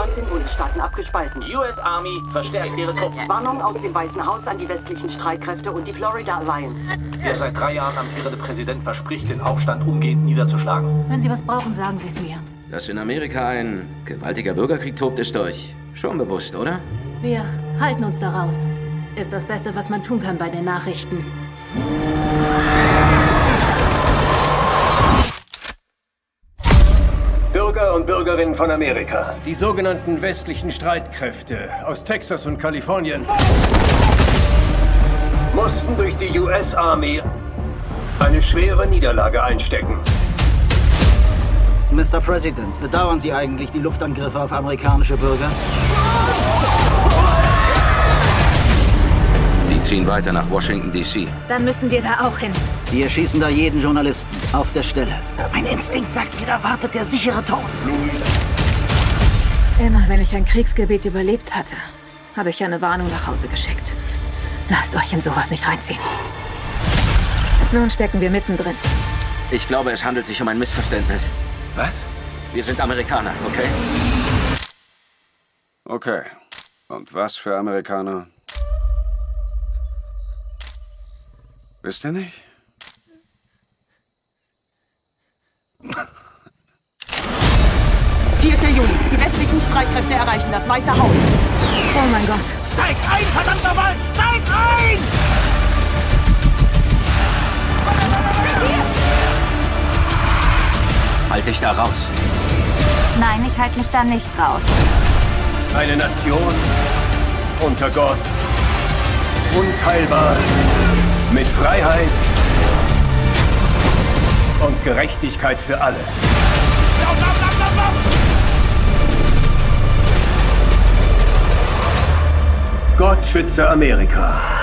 in Bundesstaaten abgespalten. US Army verstärkt ihre Truppen. Warnung aus dem Weißen Haus an die westlichen Streitkräfte und die Florida Alliance. Der seit 3 Jahren amtierende Präsident verspricht, den Aufstand umgehend niederzuschlagen. Wenn Sie was brauchen, sagen Sie es mir. Dass in Amerika ein gewaltiger Bürgerkrieg tobt, ist euch schon bewusst, oder? Wir halten uns da raus. Ist das Beste, was man tun kann bei den Nachrichten. Bürger und Bürgerinnen von Amerika. Die sogenannten westlichen Streitkräfte aus Texas und Kalifornien Mussten durch die US Army eine schwere Niederlage einstecken. Mr. President, bedauern Sie eigentlich die Luftangriffe auf amerikanische Bürger? Die ziehen weiter nach Washington, D.C. Dann müssen wir da auch hin. Die erschießen da jeden Journalisten. Auf der Stelle. Mein Instinkt sagt mir, da wartet der sichere Tod. Immer wenn ich ein Kriegsgebiet überlebt hatte, habe ich eine Warnung nach Hause geschickt. Lasst euch in sowas nicht reinziehen. Nun stecken wir mittendrin. Ich glaube, es handelt sich um ein Missverständnis. Was? Wir sind Amerikaner, okay? Okay. Und was für Amerikaner? Wisst ihr nicht? 4. Juli. Die westlichen Streitkräfte erreichen das Weiße Haus. Oh mein Gott. Steig ein, verdammt nochmal! Steig ein! Halt dich da raus. Nein, ich halte mich da nicht raus. Eine Nation unter Gott. Unteilbar. Mit Freiheit und Gerechtigkeit für alle. Gott schütze Amerika.